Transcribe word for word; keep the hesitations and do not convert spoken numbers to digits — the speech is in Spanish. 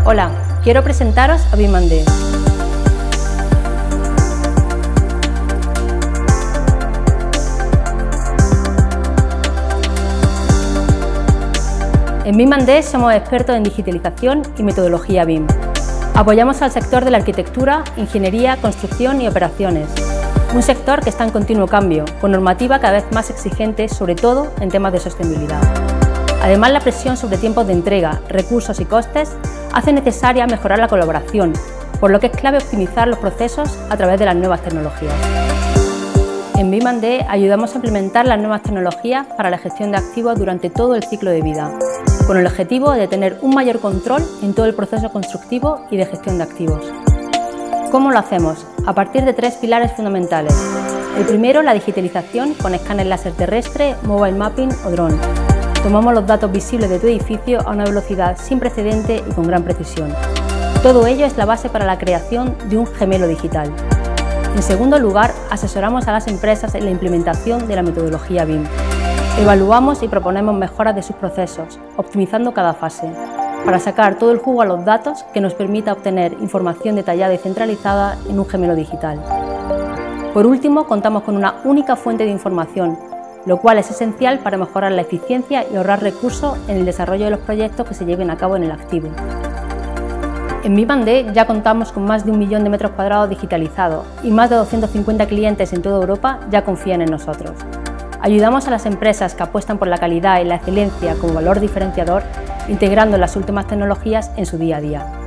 Hola, quiero presentaros a BIM and D. En BIM and D somos expertos en digitalización y metodología BIM. Apoyamos al sector de la arquitectura, ingeniería, construcción y operaciones. Un sector que está en continuo cambio, con normativa cada vez más exigente, sobre todo en temas de sostenibilidad. Además, la presión sobre tiempos de entrega, recursos y costes hace necesaria mejorar la colaboración, por lo que es clave optimizar los procesos a través de las nuevas tecnologías. En BIM and D ayudamos a implementar las nuevas tecnologías para la gestión de activos durante todo el ciclo de vida, con el objetivo de tener un mayor control en todo el proceso constructivo y de gestión de activos. ¿Cómo lo hacemos? A partir de tres pilares fundamentales. El primero, la digitalización con escáner láser terrestre, mobile mapping o dron. Tomamos los datos visibles de tu edificio a una velocidad sin precedente y con gran precisión. Todo ello es la base para la creación de un gemelo digital. En segundo lugar, asesoramos a las empresas en la implementación de la metodología BIM. Evaluamos y proponemos mejoras de sus procesos, optimizando cada fase, para sacar todo el jugo a los datos que nos permita obtener información detallada y centralizada en un gemelo digital. Por último, contamos con una única fuente de información, lo cual es esencial para mejorar la eficiencia y ahorrar recursos en el desarrollo de los proyectos que se lleven a cabo en el activo. En BIM and D ya contamos con más de un millón de metros cuadrados digitalizados y más de doscientos cincuenta clientes en toda Europa ya confían en nosotros. Ayudamos a las empresas que apuestan por la calidad y la excelencia como valor diferenciador, integrando las últimas tecnologías en su día a día.